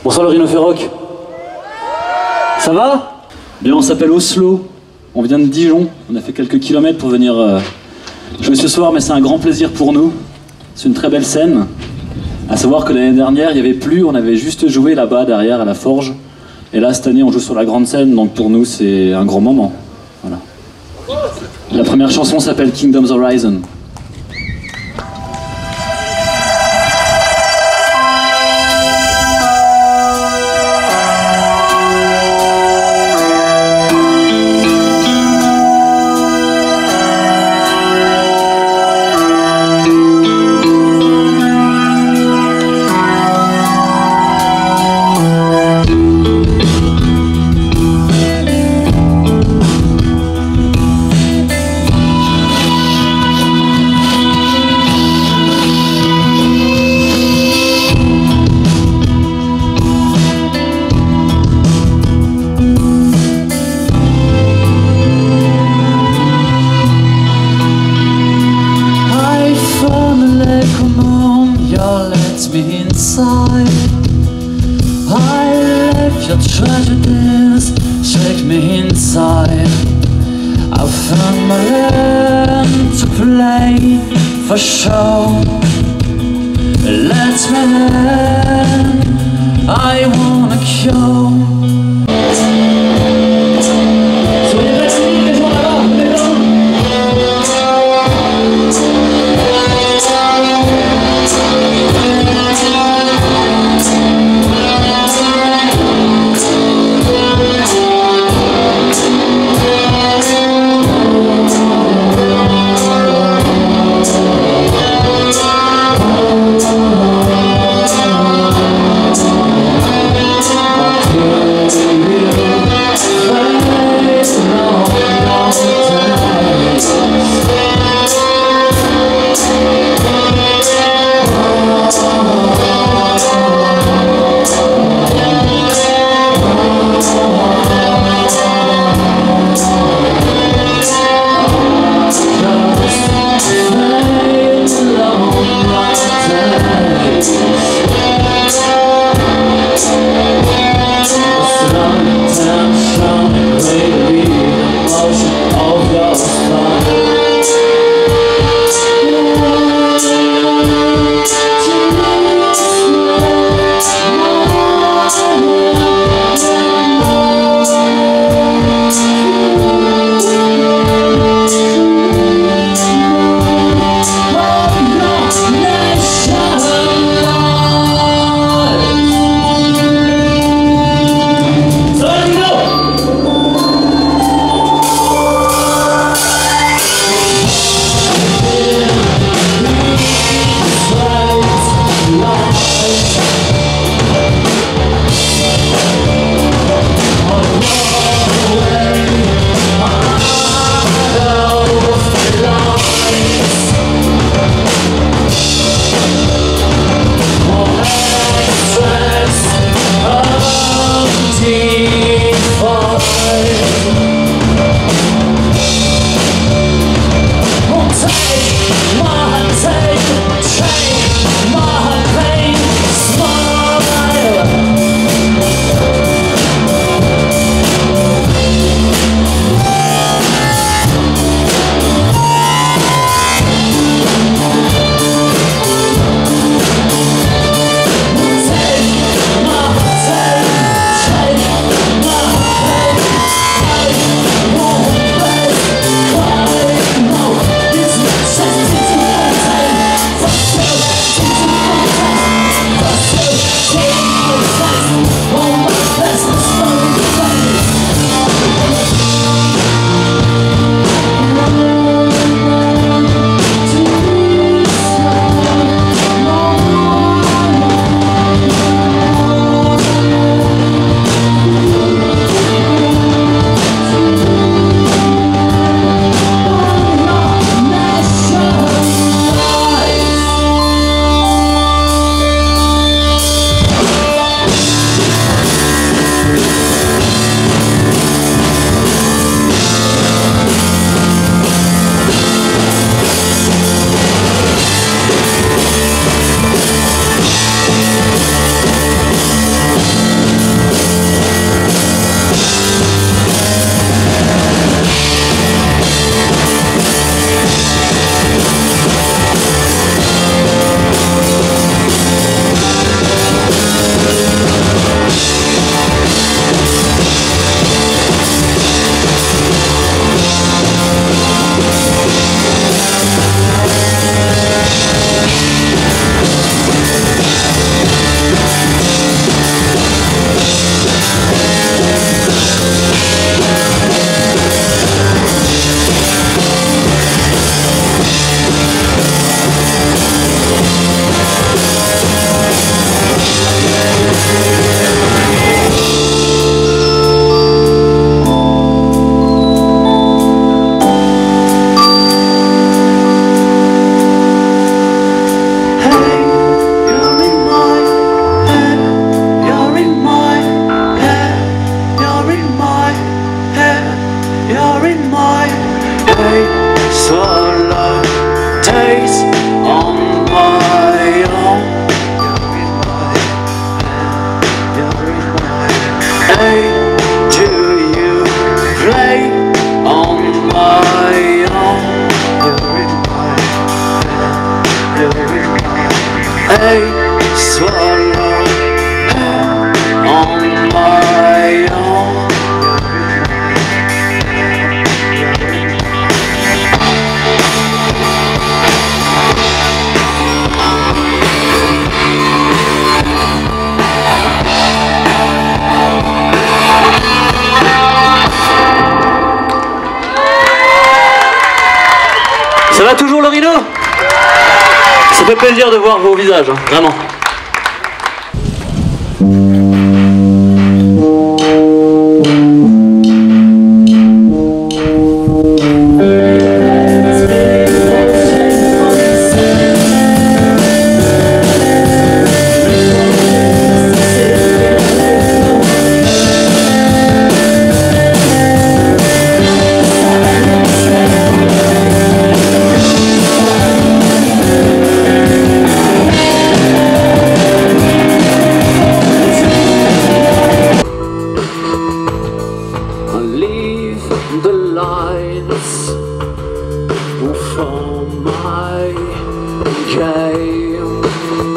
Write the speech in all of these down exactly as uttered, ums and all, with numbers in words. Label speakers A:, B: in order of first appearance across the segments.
A: Bonsoir le Rhinophéroc. Ça va? Bien, on s'appelle Oslo, on vient de Dijon, on a fait quelques kilomètres pour venir euh, jouer ce soir, mais c'est un grand plaisir pour nous. C'est une très belle scène. À savoir que l'année dernière, il n'y avait plus, on avait juste joué là-bas derrière à la Forge. Et là, cette année, on joue sur la grande scène, donc pour nous, c'est un grand moment. Voilà. La première chanson s'appelle Kingdom's Horizon.
B: Me inside, I left your tragedies, shake me inside. I found my land to play for show. Let me in, I wanna go. swallow on my own.
A: Ça va toujours le rideau? Ça fait plaisir de voir vos visages, hein, vraiment.
B: The lines for my game.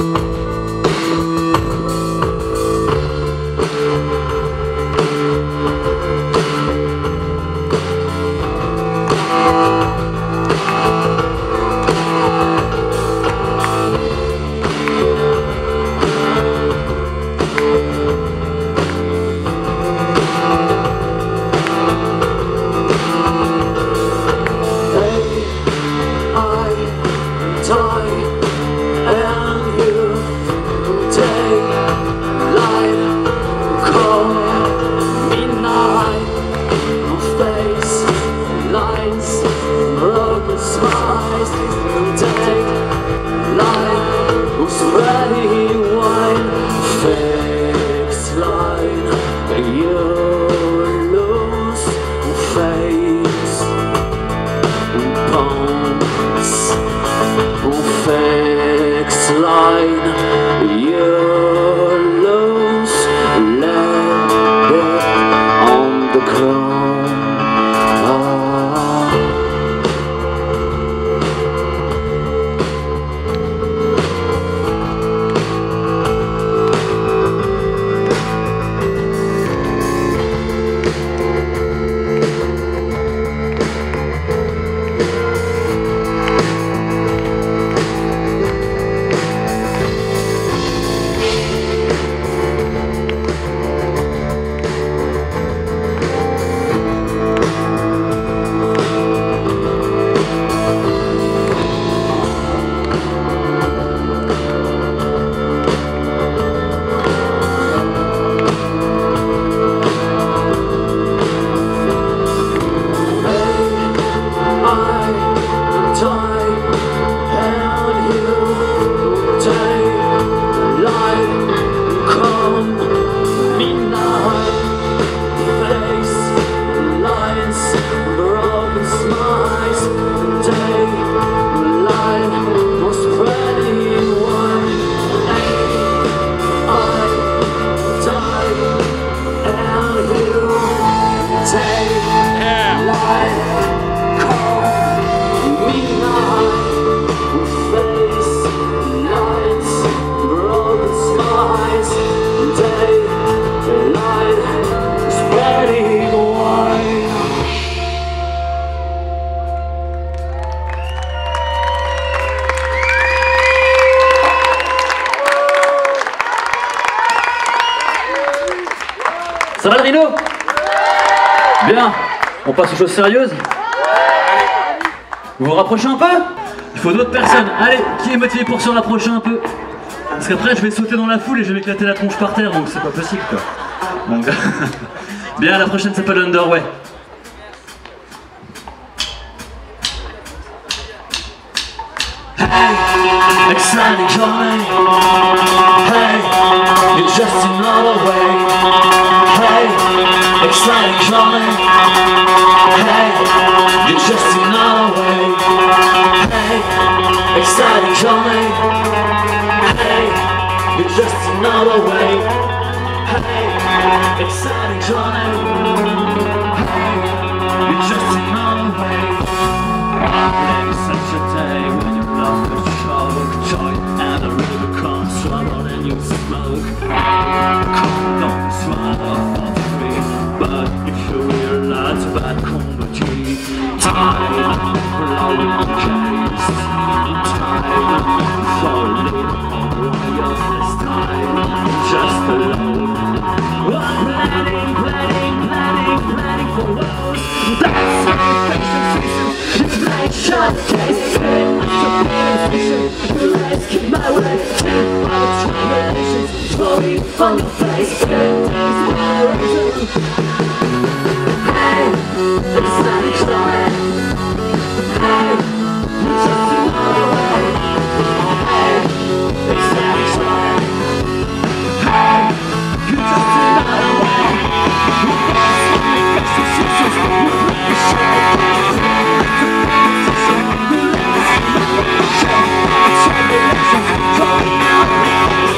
B: Line, you lose, land it on the ground. Ah.
A: Ça va le rideau? Bien. On passe aux choses sérieuses. Vous vous rapprochez un peu? Il faut d'autres personnes. Allez, qui est motivé pour se rapprocher un peu? Parce qu'après je vais sauter dans la foule et je vais éclater la tronche par terre, donc c'est pas possible quoi. Donc, bien, la prochaine s'appelle Underway.
B: Hey, exciting journey. Hey, it's just another way. Hey, exciting journey. Hey, it's just another way. Hey, exciting journey. Hey, it's just another way. Hey, exciting journey. Hey, it's just another way. Maybe such a day when you love the show, joy and the river comes swallowed. when you smoke. Come don't smile for free, but if you realize bad comedy, time blowing case, time for little wireless time, just alone. I'm planning, planning, planning, planning for those. That's my season. You play shot case, I'm so you rescue my way. Take my tribulations, glory on your face. Hey, it's not each other. Hey, you just another way. Hey, it's not each other. Hey, you just another way. You lost my excuses, you play shit. You lost my shit. Tribulations, glory on your face.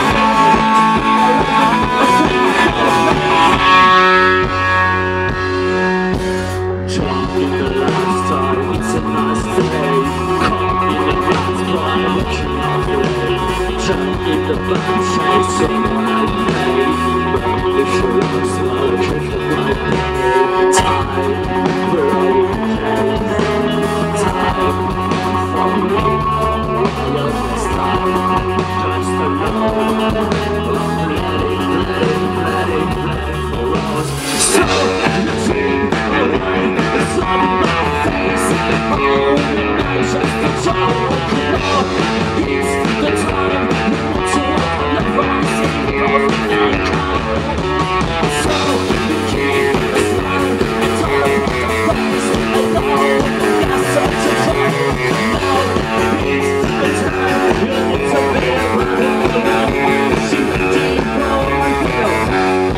B: Drunk in the lifestyle, it's a nice day. Caught in the glass by watching our play. Drunk in the bad shape, someone I pay. But if you love smoke, if you like me, time, we're all okay. Time, for me, love this time. Just alone, I'm ready, ready, ready, ready for us. So, you see, it's on my face. Oh, it's just a joke. It's the time we want to walk on the rise of mankind. So, you keep the smile. It's all about the face. Alone, that's such a joke. It's the time we want to be around. See the deep rolling hill.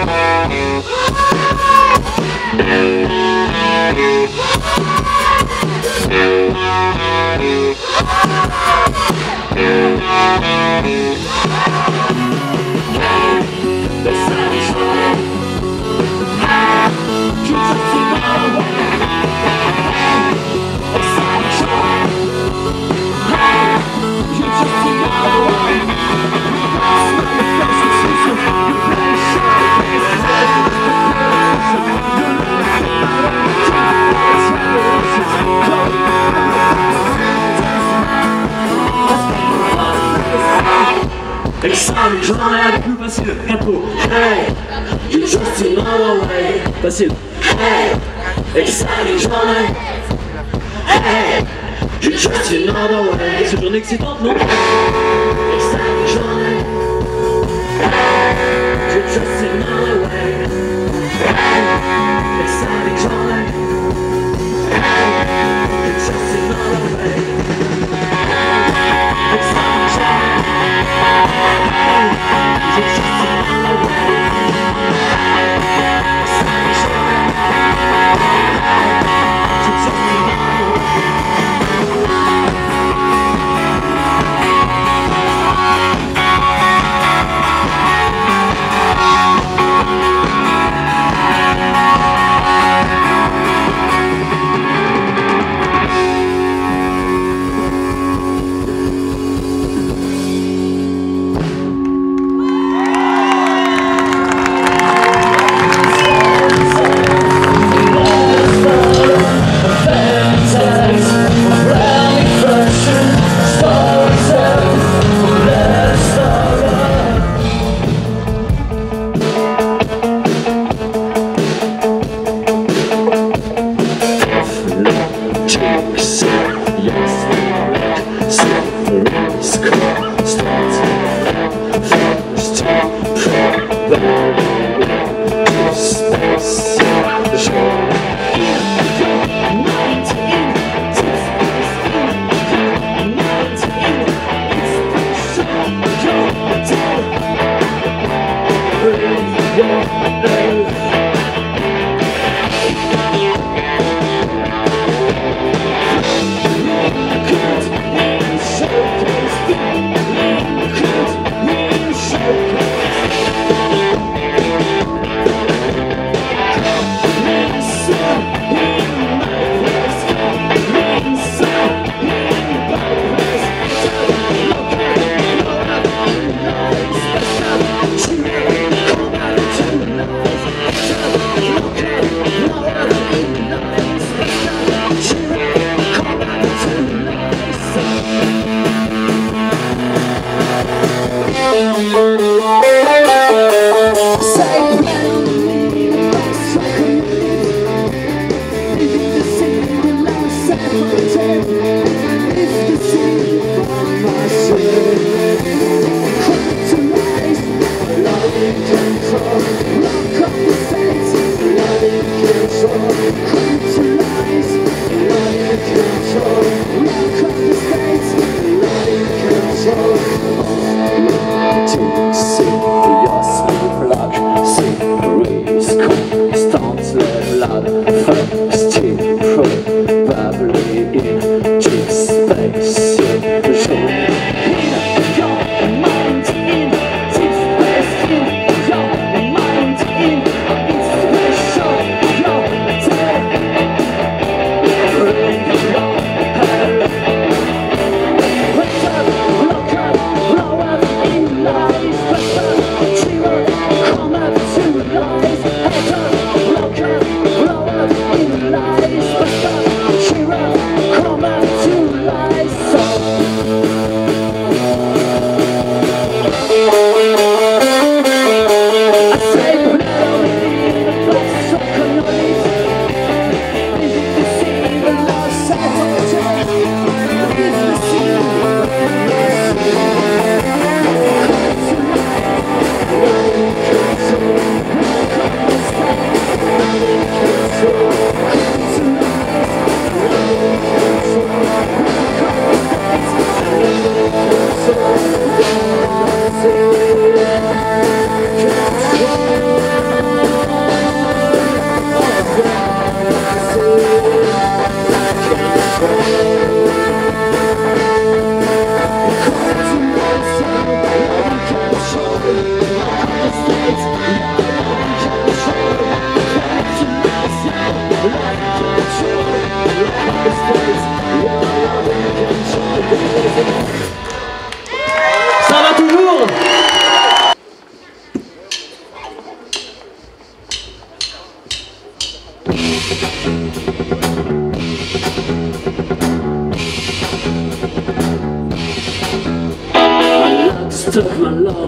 B: Exciting, j'en ai avec nous, facile, tempo. Hey, you just another way. Facile. Hey, exciting, j'en ai. Hey, you just another way. C'est une journée excitante, non? Exciting, j'en ai. Hey, you just another way. Hey, exciting, j'en ai. Hey, you just another way. Exciting, j'en ai. It's just another way. It's just another Nice.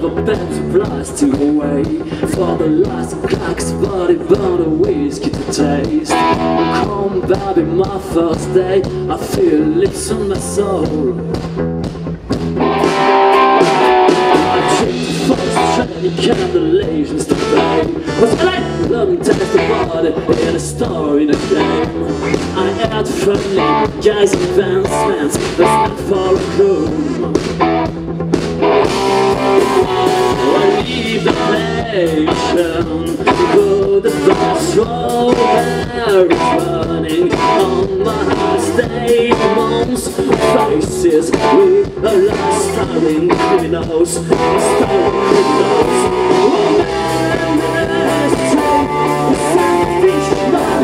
B: the beds of plastic away. For the last cracks, body burn a whiskey to taste. Come baby, my first day, I feel lips on my soul. I tripped the first train, candelations to play. Was like love and taste the body in a story in a game. I had friendly guys and advancements, that's not for a room. I leave the nation, go the fast road, there is running on my state moans. Faces with a last starring criminals, starring criminals. Oh man, take a selfish man.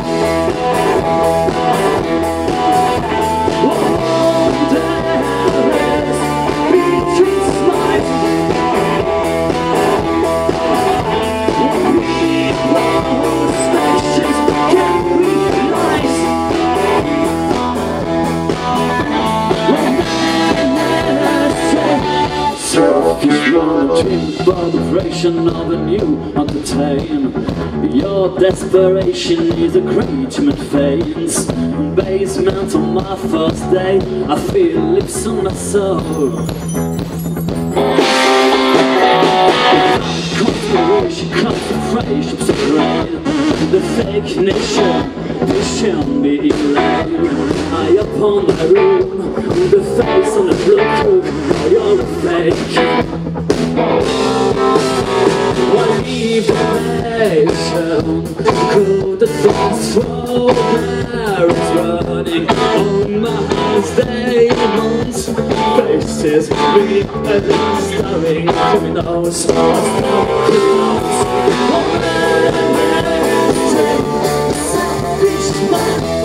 B: Oh, there is between smiles. For the vibration of a new entertain. Your desperation is a great human face. Basement on my first day, I feel lips on my soul. Conspiration, concentration, rain. The fake nation, vision be lame. I upon my room, the face on the blue, you're a fake. I leave the nation, could the thoughts flow, there is running on my hands, demons, faces, reading and staring, criminals, staring criminals. Oh man, take selfish man.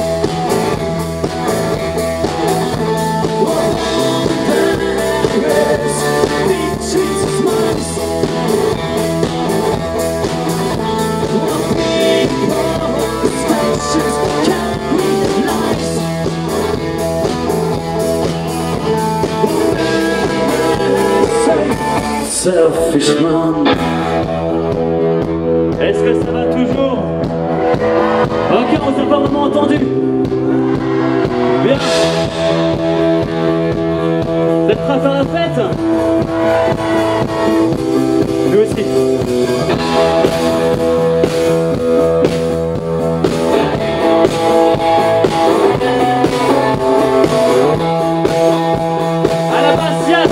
B: Selfish man.
A: Est-ce que ça va toujours? Ok, on s'est pas vraiment entendu. Bien. Vous êtes prêts à faire la fête? Nous aussi. À la Bastiate.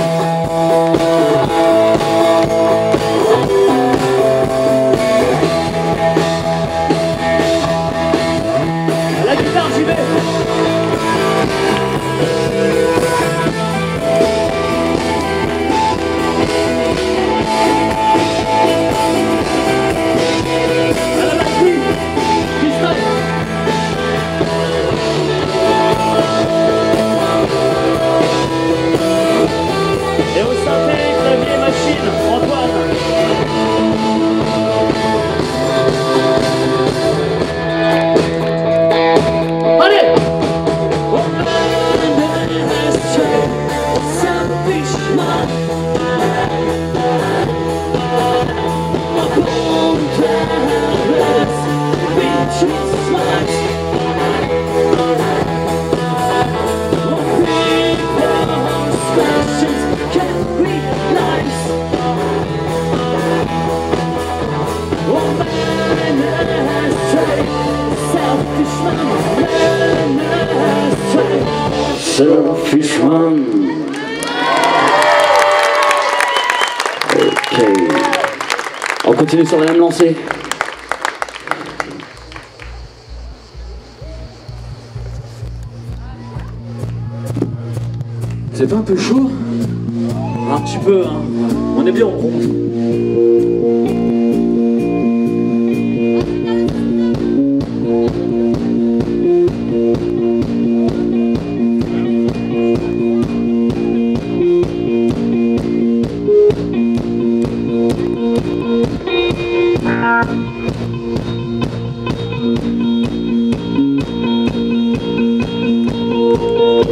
A: Et au synthé, clavier, machine, Antoine. Allez!
B: Selfish man. Ok. On continue sur la même lancée. C'est pas un peu chaud? Un petit peu, hein. On est bien en rond.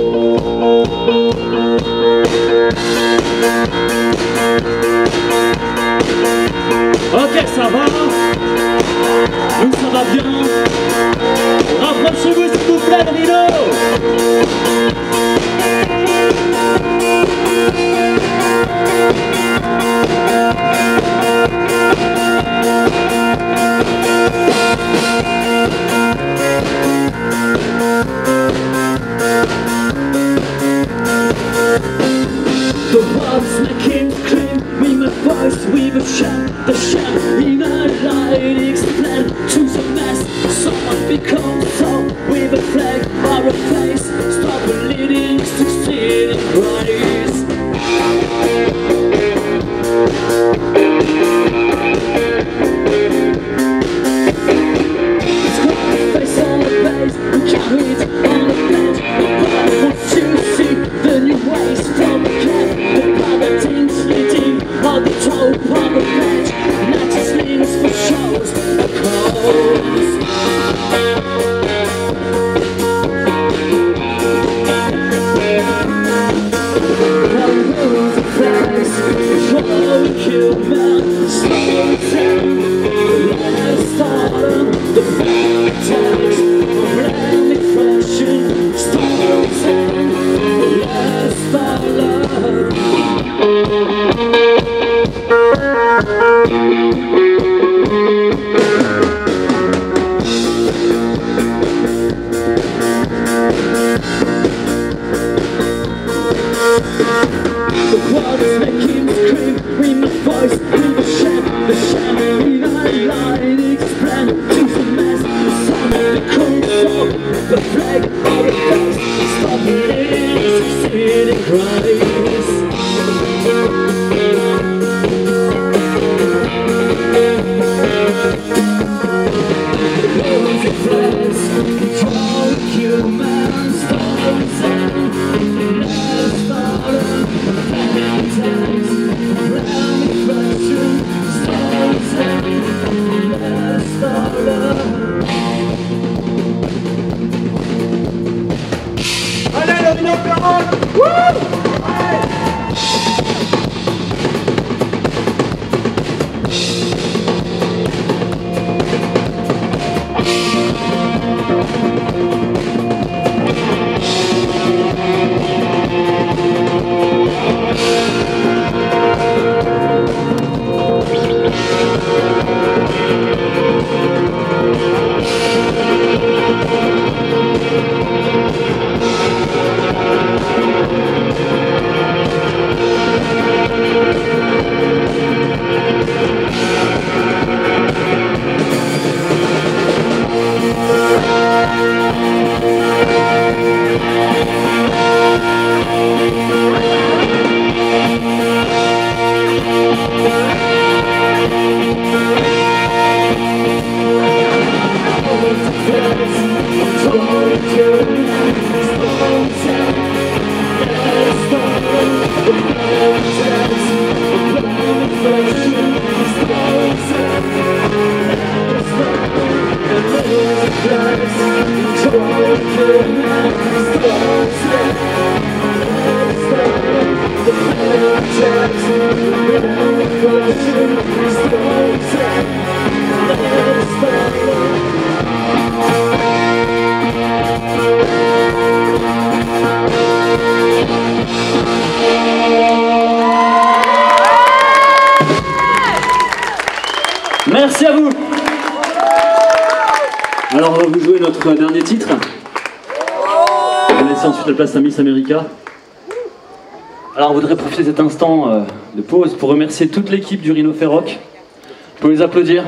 C: We'll be right back.
A: Ok, ça va. Nous, ça va bien. Rapprochez-vous s'il vous plaît, Rino.
B: The walls making scream, we my voice, we will shout the shout in a light explain to the mess. Someone becomes so with a flag or a face. Stop bleeding, succeeding bodies. Face on the base, we carry it on the bench. Nobody wants to see the new ways from the camp. The power things leading on the top on the bench. Not just leans for shows, a cause. Human, slow down. Let's start the vortex. Blending fashion, slow down. Let's start love. The water's making me scream, we my voice, we will shout the shout in our line, explain to the mess, the sound of the cold fog, the flag on the face, stop bleeding, succeeding Christ. Rosy flags, control humans, stones and let's start
C: Allez, le Rino Féroc! Wouh! Allez!
A: Merci à vous. Alors on va vous jouer notre dernier titre. On va laisser ensuite la place à Miss America. Alors on voudrait profiter de cet instant euh, de pause pour remercier toute l'équipe du Rino Féroc. Vous pouvez les applaudir.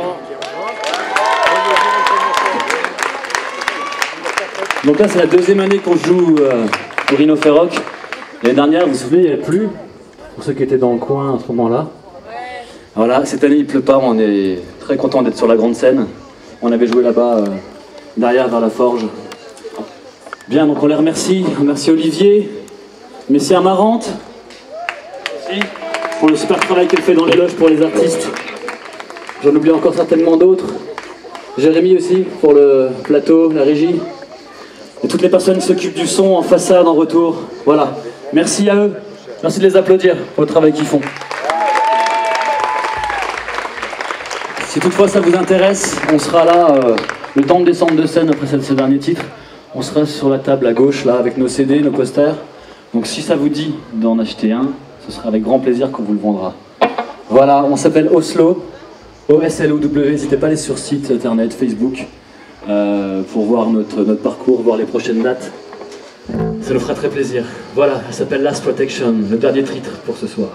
A: Donc là c'est la deuxième année qu'on joue euh, au Rino Féroc. L'année dernière, vous vous souvenez, il n'y avait plus, pour ceux qui étaient dans le coin à ce moment-là. Voilà, cette année il pleut pas, on est très content d'être sur la grande scène. On avait joué là-bas, euh, derrière, vers la forge. Bien, donc on les remercie. On remercie Olivier, Messie Amarante, aussi, pour le super travail qu'elle fait dans les loges pour les artistes. J'en oublie encore certainement d'autres. Jérémy aussi, pour le plateau, la régie. Et toutes les personnes qui s'occupent du son en façade, en retour. Voilà, merci à eux. Merci de les applaudir pour le travail qu'ils font. Si toutefois ça vous intéresse, on sera là euh, le temps de descendre de scène après ce, ce dernier titre. On sera sur la table à gauche là avec nos C D, nos posters. Donc si ça vous dit d'en acheter un, ce sera avec grand plaisir qu'on vous le vendra. Voilà, on s'appelle Oslo, O S L O W. N'hésitez pas à aller sur site internet, Facebook, euh, pour voir notre, notre parcours, voir les prochaines dates. Ça nous fera très plaisir. Voilà, elle s'appelle Last Protection, le dernier titre pour ce soir.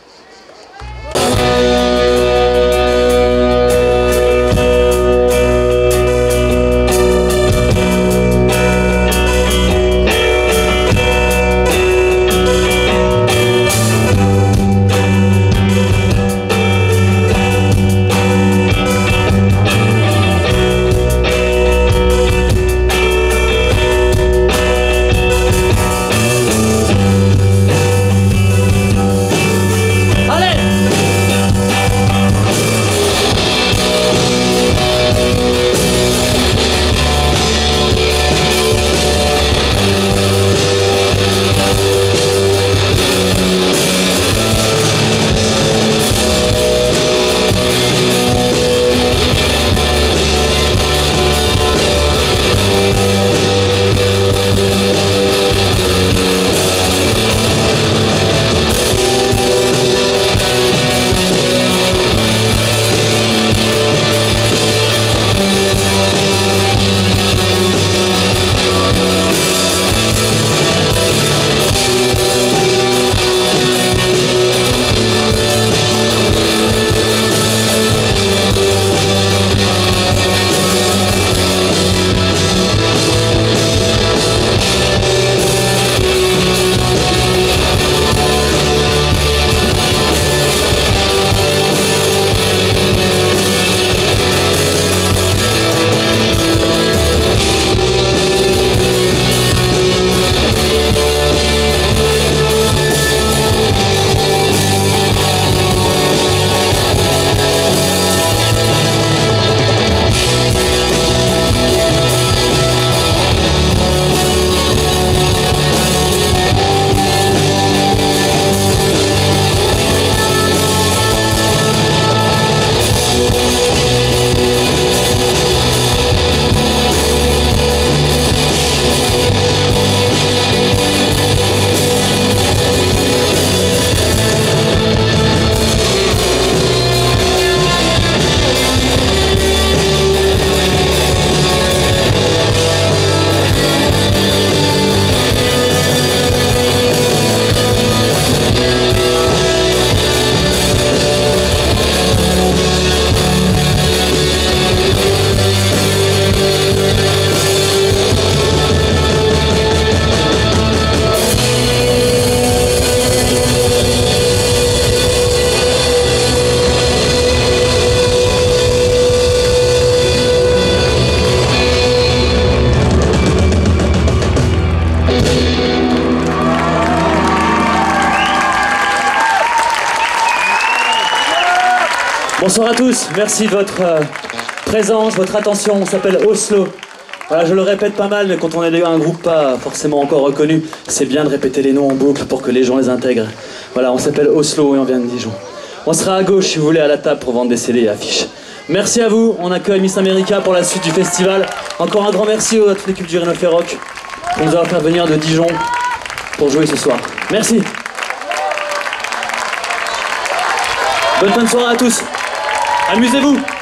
A: Bonsoir à tous, merci de votre euh, présence, votre attention. On s'appelle Oslo. Voilà, je le répète pas mal, mais quand on est un groupe pas forcément encore reconnu, c'est bien de répéter les noms en boucle pour que les gens les intègrent. Voilà, on s'appelle Oslo et on vient de Dijon. On sera à gauche si vous voulez à la table pour vendre des C D et affiches. Merci à vous, on accueille Miss America pour la suite du festival. Encore un grand merci à toute l'équipe du Rhinochet Rock pour nous avoir fait venir de Dijon pour jouer ce soir. Merci. Bonne fin de soirée à tous. Amusez-vous.